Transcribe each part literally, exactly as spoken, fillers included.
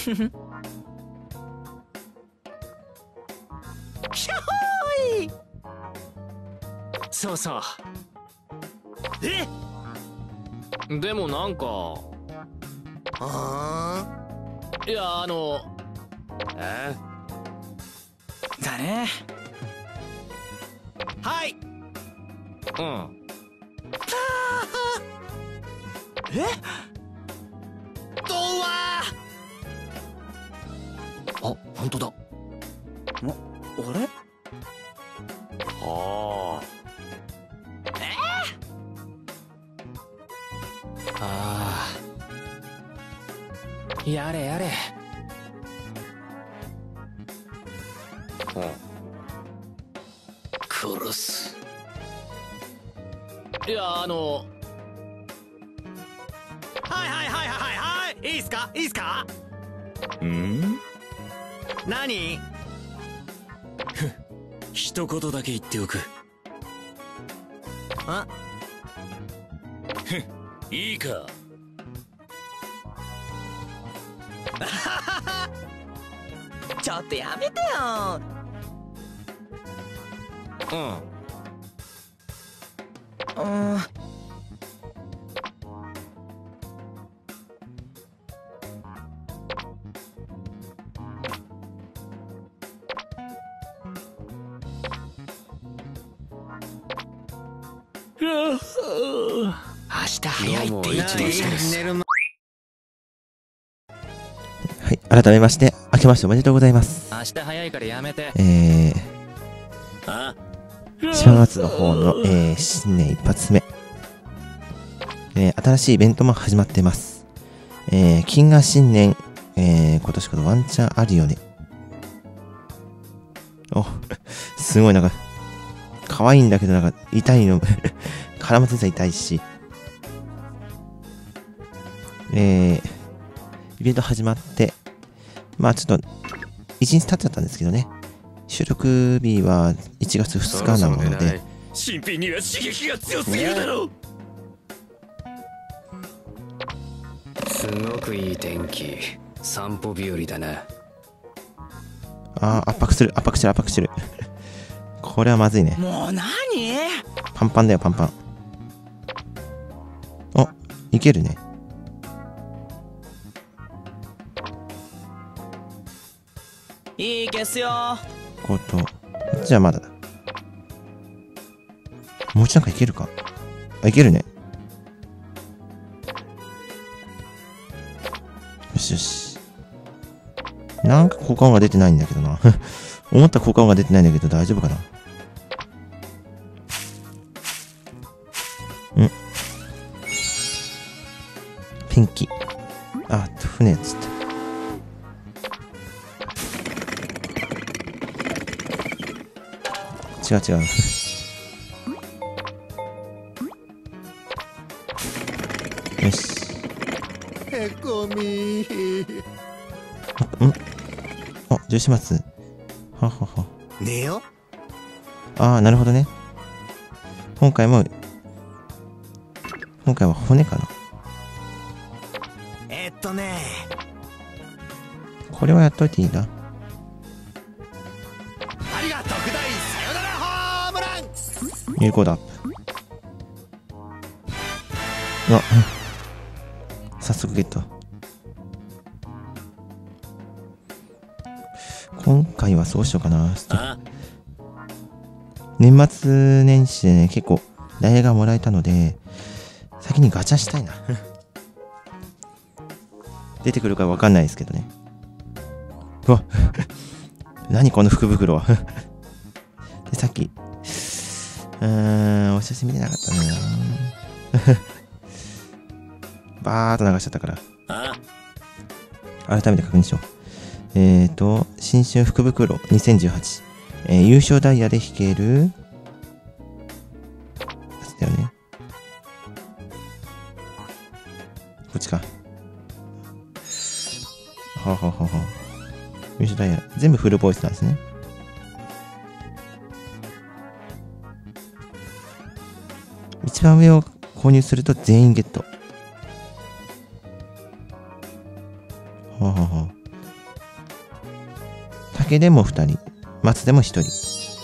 ひゃほーい。そうそう。えでもなんかあーいやあのえだね。はい。うん。え童話。あ、本当だ。あ、あれああえー、ああやれやれ。うん殺す。いやあのはいはいはいはいはいいいっすかいいっすか。ん何一言だけ言っておく。あいいか。ちょっとやめてよ。うんうん明日早いって言って寝る。 はい、改めまして明けましておめでとうございます。 明日早いからやめて。 えー、 あ正月の方の、えー、新年一発目、えー、新しいイベントも始まってます。えー、金河新年、えー、今年こそワンチャンあるよね。お、すごいなんか可愛いんだけどなんか痛いの絡ませて痛いし、えー、イベント始まって、まあちょっといちにち経っちゃったんですけどね。収録日はいちがつふつかなので、 新品には刺激が強すぎるだろう。すごくいい天気。散歩日和だな。 あー圧迫する圧迫してる圧迫してるこれはまずいね。 もう何パンパンだよパンパン。お、いけるね。 いいですよ。 こと、こっちはまだだ。もう一段階いけるか。あ、いけるね。よしよし。なんか効果音が出てないんだけどな。思った効果音が出てないんだけど大丈夫かな。んペンキ。あ、船っつって。違う違う。よし。 へこみー。 んあ、十四松。ははは。 寝よ。 ああ、なるほどね。今回も、今回は骨かな。 えっとね。 これはやっといていいな。 ありが特大サヨナラホームラン。 有効だアップ。あ、早速ゲット。今回はそうしようかな。年末年始でね、結構ダイヤがもらえたので、先にガチャしたいな。出てくるかわかんないですけどね。うわ何この福袋は。で、さっき、うーん、お写真見てなかったな。バーっと流しちゃったから。改めて確認しよう。えーと、新春福袋にせんじゅうはち。えー、優勝ダイヤで引けるやつだよね。こっちか。はははは。優勝ダイヤ。全部フルボイスなんですね。一番上を購入すると全員ゲット。ははは。 竹でもふたり、松でもひとり。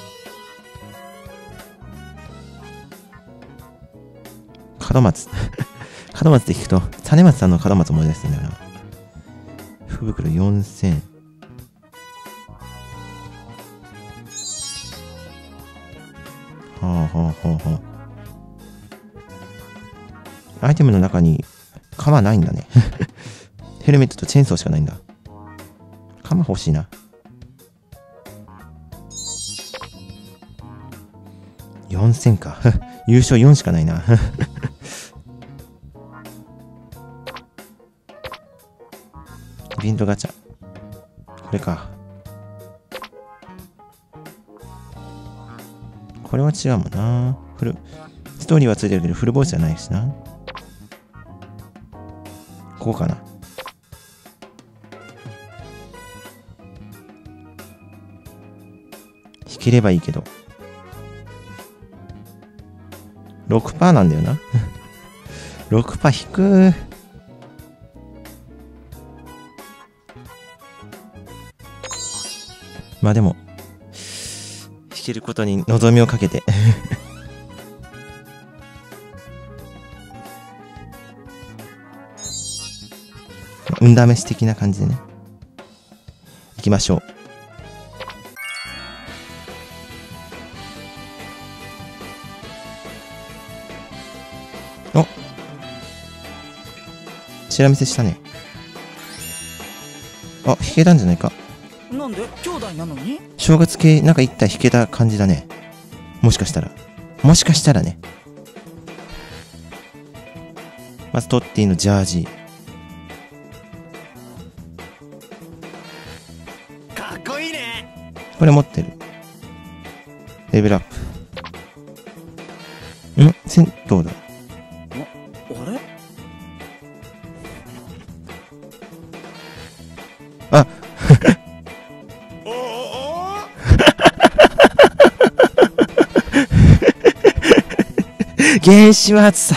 門松。門松って聞くと、実松さんの門松思い出すんだよな。福袋よんせん。はあはあはあはあ。アイテムの中に鎌ないんだね。ヘルメットとチェーンソーしかないんだ。鎌欲しいな。よんせんか。優勝よんしかないな。イベントガチャ。これか。これは違うもんな。フル、ストーリーはついてるけどフルボイスじゃないしな。ここかな。引ければいいけど。ろくパーセント なんだよな。ろくパーセント 引く。まあでも、弾けることに望みをかけて。運試し的な感じでね。行きましょう。お、チラ見せしたね。あ、弾けたんじゃないか。 なんで兄弟なのに？ 正月系なんか一体弾けた感じだね。もしかしたら。もしかしたらね。まずトッティのジャージ。 かっこいいね。 これ持ってる。レベルアップ。ん？銭湯だ。 あれ？ あおおお。 原始松さ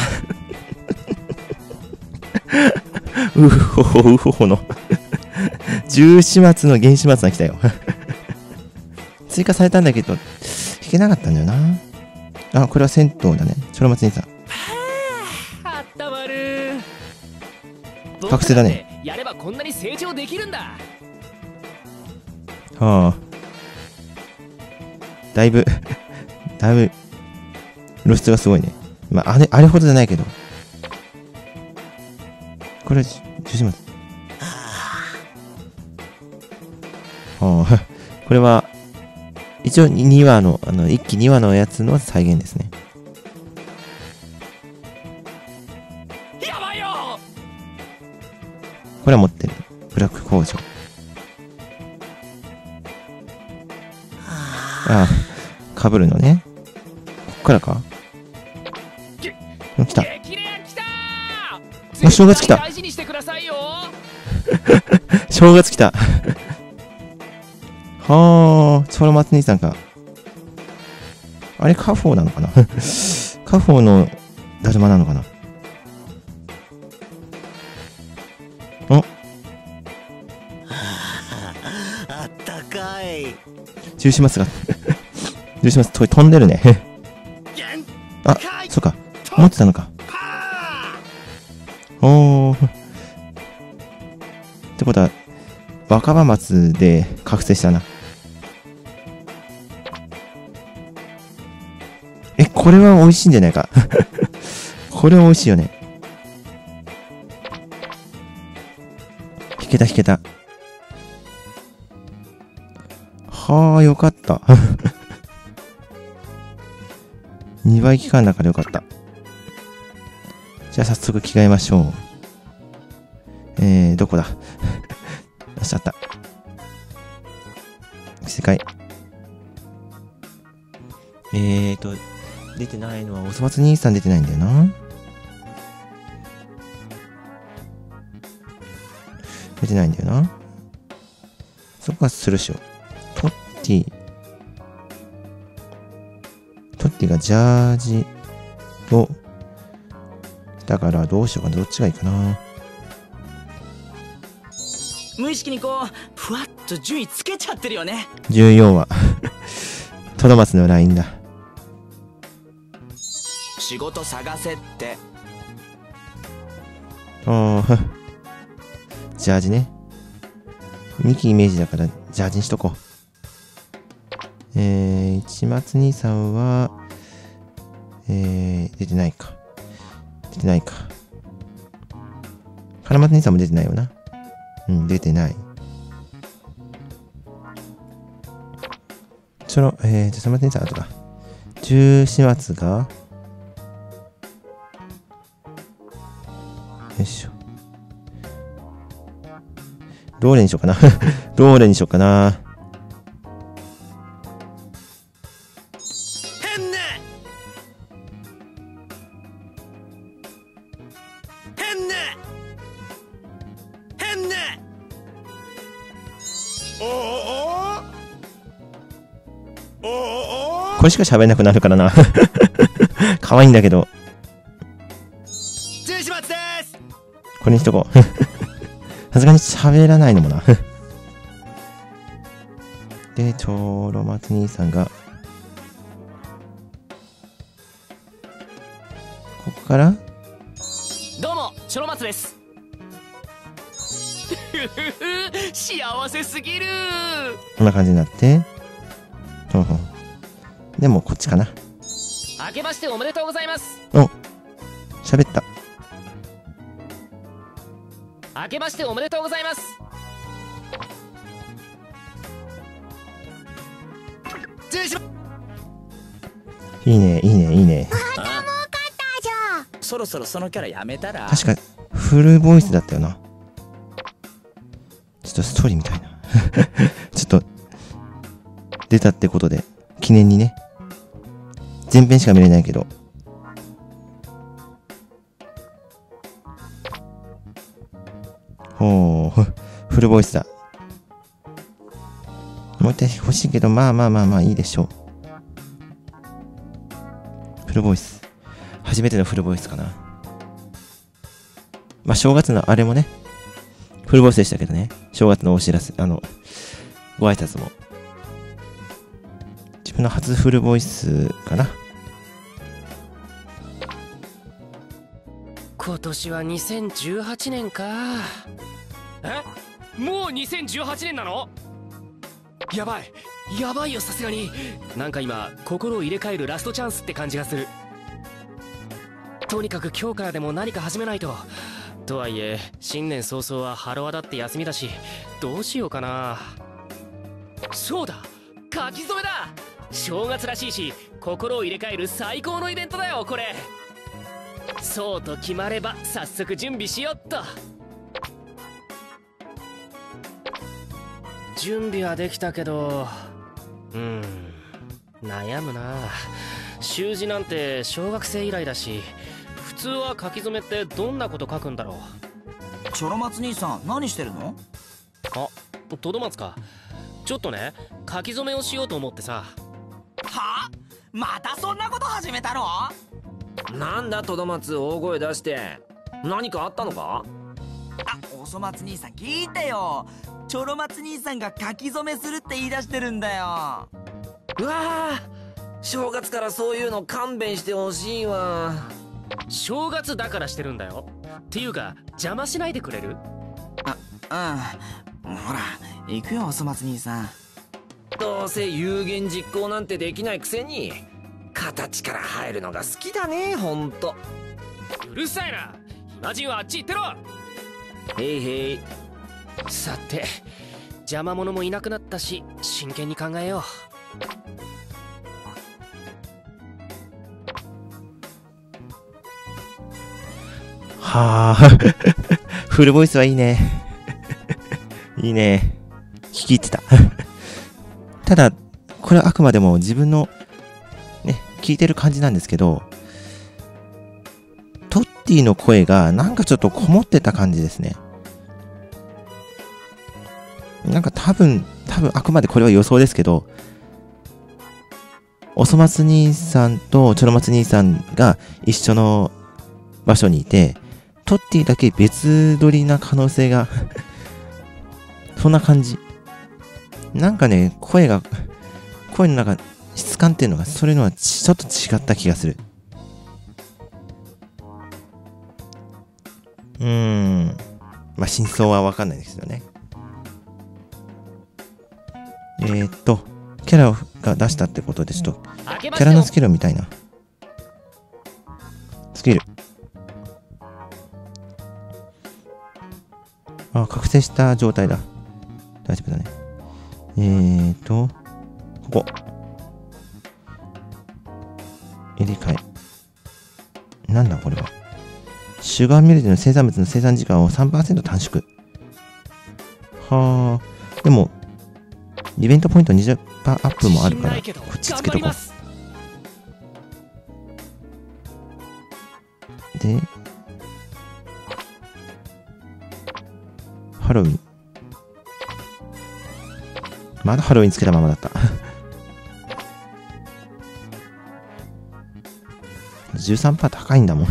ん。うほほうほほの。十四松の原始松さん来たよ。追加されたんだけど、弾けなかったんだよな。あ、これは銭湯だね。ちょろまつ兄さん。 あったまる。 覚醒だね。 やればこんなに成長できるんだ。 はあ。だいぶ、だいぶ、露出がすごいね。まあ、あれ、あれほどじゃないけど。これ、十四松。はあ。これは、一応にわの、あの、いっきにわのやつの再現ですね。 やばいよ。 これは持ってる。ブラック工場。ああ、被るのね。こっからか。来た。 激レア来たー。お、正月来た。 大事にしてくださいよ。 正月来た。はあ、ちょろまつ兄さんか。あれ、カフォーなのかな。カフォーのだるまなのかな。お、 あったかい。 十四松が、十四松飛んでるね。あ、そうか。持ってたのか。おー。ってことは、若葉松で覚醒したな。え、これは美味しいんじゃないか。これは美味しいよね。引けた引けた。はあ、よかった。にばい期間だからよかった。じゃあ早速着替えましょう。えー、どこだ。よし、あった。世界。えーと、出てないのは、おそ松兄さん出てないんだよな。出てないんだよな。そこはするしよ。トッティ。トッティがジャージを、だからどうしようかな。どっちがいいかな。 無意識にこうふわっと順位つけちゃってるよね。 じゅうよんはトドマツのラインだ。 仕事探せって。 おージャージね。にきイメージだからジャージにしとこう。えー、市松兄さんは、えー、出てないか。出てないか。金松兄さんも出てないよな。うん、出てない。その、えー、じゃあ、金松兄さん、あとか。十四松が、よいしょ。ローレにしようかな。ローレにしようかな。 変ね変ね変ねおおおおおこれしか喋れなくなるからな。可愛いんだけど。 十四松です。 これにしとこう。さすがに喋らないのもな。で、ちょろまつ兄さんが、ここからどうもチョロマツです。幸せすぎる。 こんな感じになって、ほんほんでもこっちかな。 明けましておめでとうございます。 お、喋った。 明けましておめでとうございます。 十四いいね、いいね、いいね。 そろそろそのキャラやめたら。 確か、フルボイスだったよな。ちょっとストーリーみたいな。ちょっと、出たってことで、記念にね。前編しか見れないけど。ほう、フルボイスだ。もう一回欲しいけど、まあまあまあまあいいでしょう。フルボイス。初めてのフルボイスかな。まあ正月のあれもね、フルボイスでしたけどね。正月のお知らせ、あの、ご挨拶も。自分の初フルボイスかな。 今年はにせんじゅうはちねんか。え、もうにせんじゅうはちねんなの？やばいやばいよ、さすがに。なんか今心を入れ替えるラストチャンスって感じがする。とにかく今日からでも何か始めないと。とはいえ新年早々はハロワだって休みだし、どうしようかな。そうだ、書き初めだ。正月らしいし心を入れ替える最高のイベントだよこれ。そうと決まれば早速準備しよっと。準備はできたけど、うーん悩むな。習字なんて小学生以来だし、普通は書き初めってどんなこと書くんだろう。 チョロマツ兄さん何してるの？ あ、トドマツか。ちょっとね、書き初めをしようと思ってさ。 は？またそんなこと始めたの？ なんだトドマツ、大声出して。何かあったのか？ あ、おそ松兄さん聞いてよ。チョロマツ兄さんが書き初めするって言い出してるんだよ。 うわー、正月からそういうの勘弁してほしいわ。 正月だからしてるんだよ。っていうか邪魔しないでくれる？ あ、うん。ほら行くよおそ松兄さん。 どうせ有言実行なんてできないくせに形から入るのが好きだね、ほんと。 うるさいな、暇人はあっち行ってろ。 へいへい。 さて邪魔者もいなくなったし真剣に考えよう。 はあ、フルボイスはいいね。いいね。聞き入ってた。ただ、これはあくまでも自分の、ね、聞いてる感じなんですけど、トッティの声がなんかちょっとこもってた感じですね。なんか多分、多分あくまでこれは予想ですけど、おそ松兄さんとチョロ松兄さんが一緒の場所にいて、トッティだけ別撮りな可能性がそんな感じ。なんかね、声が、声のなんか質感っていうのが、それのはちょっと違った気がする。うーん。まあ、真相はわかんないですよね。えー、っと、キャラが出したってことで、ちょっと、キャラのスキルを見たいな。スキル。あ、覚醒した状態だ。大丈夫だね。えーと、ここ。入れ替え。なんだこれは。シュガーミルでの生産物の生産時間を さんパーセント 短縮。はあ。でも、イベントポイント にじゅっパーセント アップもあるから、こっちつけとこう。で、ハロウィン。まだハロウィンつけたままだった。じゅうさんパーセント 高いんだもん。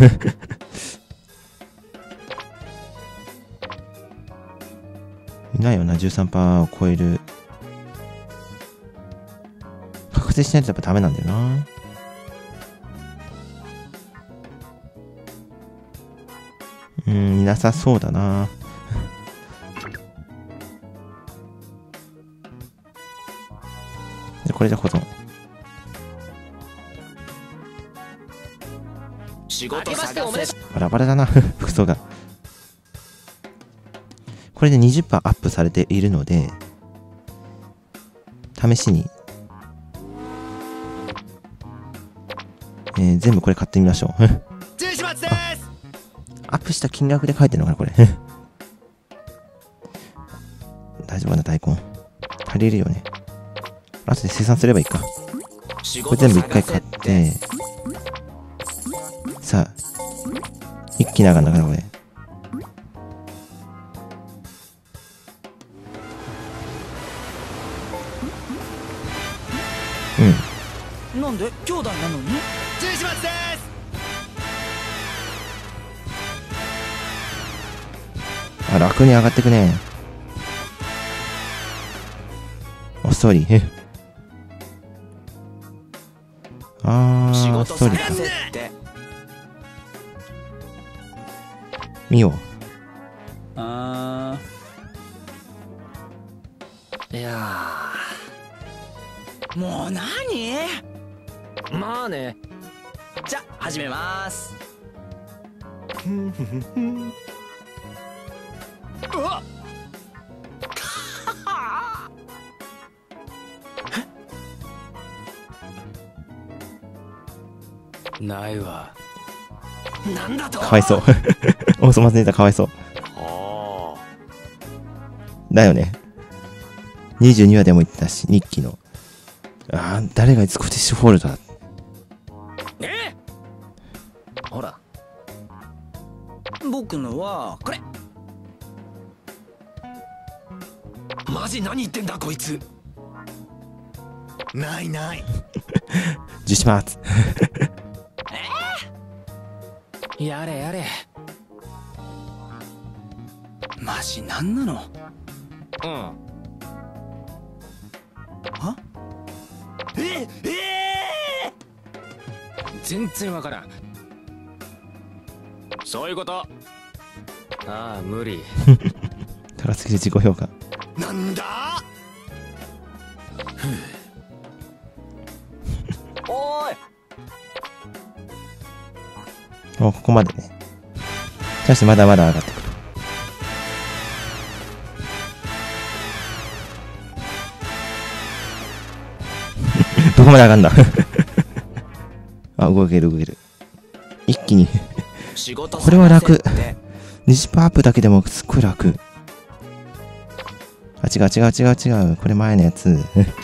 いないよな、じゅうさんパーセント を超える。覚醒しないとやっぱダメなんだよな。うーん、いなさそうだな。で、これで保存。 仕事探せ。 バラバラだな、服装が。これで にじゅっパーセント アップされているので、試しに、えー、全部これ買ってみましょう。アップした金額で書いてるのかな、これ。大丈夫かな、大根。足りるよね。後で生産すればいいか。これ全部一回買って、さあ、一気に上がんなかな、これ。 うん。なんで兄弟なのに？ 中始末です。 あ、楽に上がってくね。お、ストーリー。あー、ストーリーか。見よう。 あいやー、もう何？ ーまあね。 じゃあ始めまーす。うわっないわ。 なんだと。 かわいそう。おそ松ネタかわいそう。 あだよね。にじゅうにわでも言ってたし、日記の。あー、誰がスコティッシュフォールドだ。 えほら。 僕のはこれ。 マジ何言ってんだこいつ。 ないない。 十四発。 やれやれ。 マジなんなの？ うん。 は？えええ全然わからん。そういうこと。ああ、無理。 高すぎる自己評価。 なんだ。 おーい。 お、ここまでね。しかしまだまだ上がってくる。どこまで上がんだ。あ、動ける動ける。一気に。これは楽。にじゅっパーセントアップだけでもすっごい楽。あ、違う違う違う違う。これ前のやつ。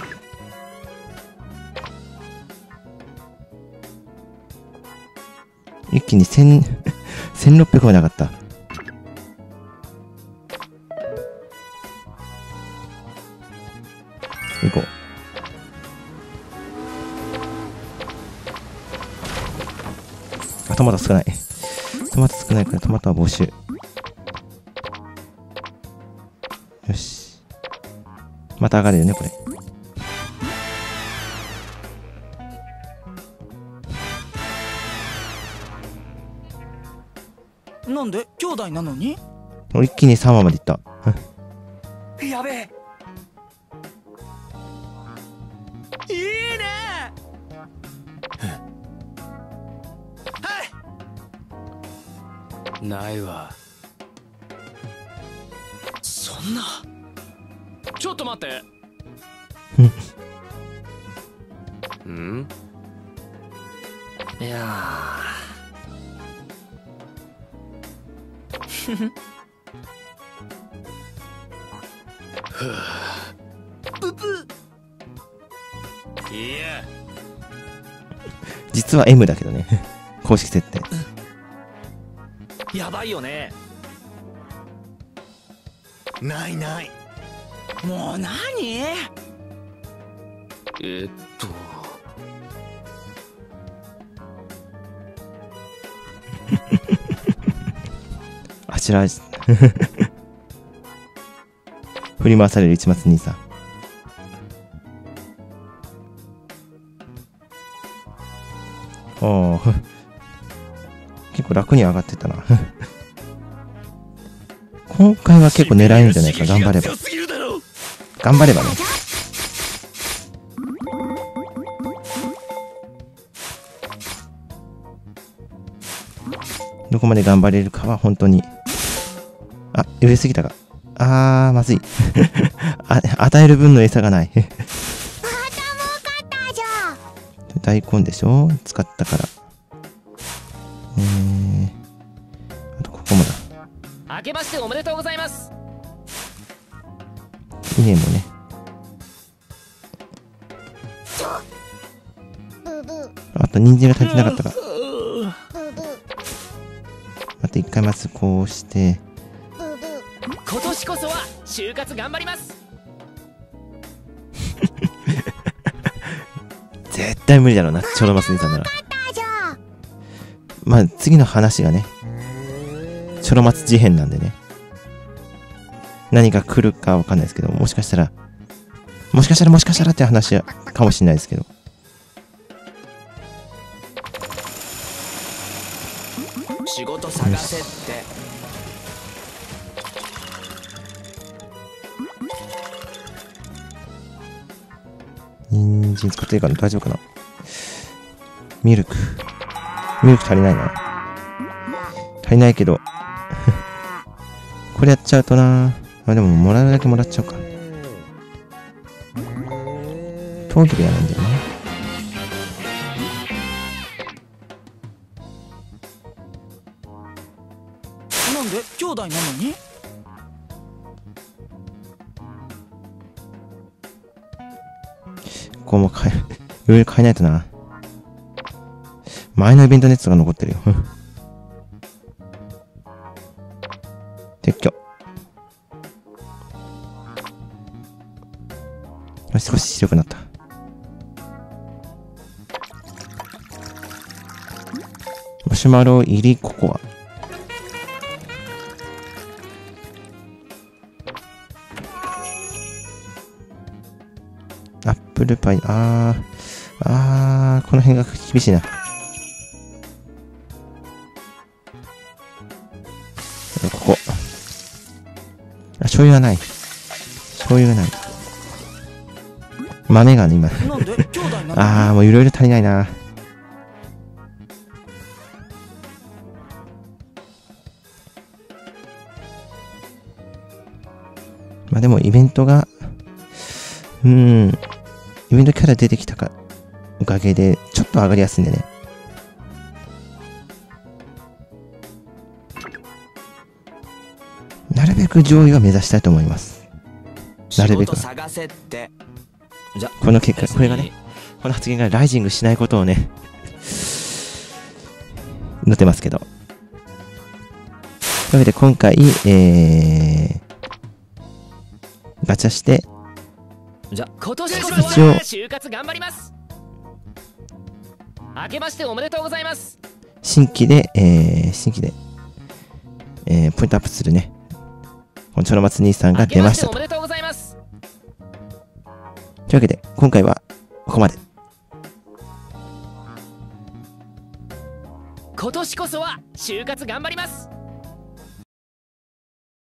一気にせん、せんろっぴゃくまで上がった。行こう。あ、トマト少ない。トマト少ないからトマトは募集。よし。 また上がるよねこれ。 なんで兄弟なのに？ 一気にさんわまでいった。 やべえ。いいね。 はいないわ。そんな。ちょっと待って。ん？いやー。 ブブ。 いや。 実は エム だけどね。公式設定。 やばいよね。 ないない。 もう何？ えっと。 あちら振り回される市松兄さん。おー結構楽に上がってたな今回は結構狙えるんじゃないか。頑張れば頑張ればね。どこまで頑張れるかは本当に。あ、上すぎたか。あーまずいあ与える分の餌がない大根でしょ、使ったから。えー、あとここもだ。 明けましておめでとうございます。 稲もね。あと人参が足りてなかったか。あと一回まずこうして今年こそは就活頑張ります。 絶対無理だろうな、ちょろまつ兄さんなら。まあ次の話がねちょろまつ事変なんでね、何が来るかわかんないですけど、もしかしたらもしかしたらもしかしたらって話かもしれないですけど。 仕事探せって。 人参使っていいかな、大丈夫かな。ミルクミルク足りないな。足りないけどこれやっちゃうとな。あ、でももらうだけもらっちゃおうか。トートルやなんだよね。 なんで兄弟なのに？ ここも変え、いろいろ変えないとな。前のイベントのやつが残ってるよ。撤去。少し白くなった。マシュマロ入りココア。アップルパイ、あー、あー、この辺が厳しいな。ここ。あ、醤油はない。醤油がない。豆がね、今。あー、もういろいろ足りないな。まあでもイベントが、うーん、イベントキャラ出てきたか、おかげで、ちょっと上がりやすいんでね。なるべく上位は目指したいと思います。なるべく。 探せって。 じゃこの結果、これがね、この発言がライジングしないことをね、載ってますけど。というわけで今回、えー、ガチャして、 じゃ今年こそは就活頑張ります。明けましておめでとうございます。 新規で、えー、新規で、えー、ポイントアップするね。このちょろまつ兄さんが出ましたと。 おめでとうございます。 今回はここまで。 今年こそは就活頑張ります。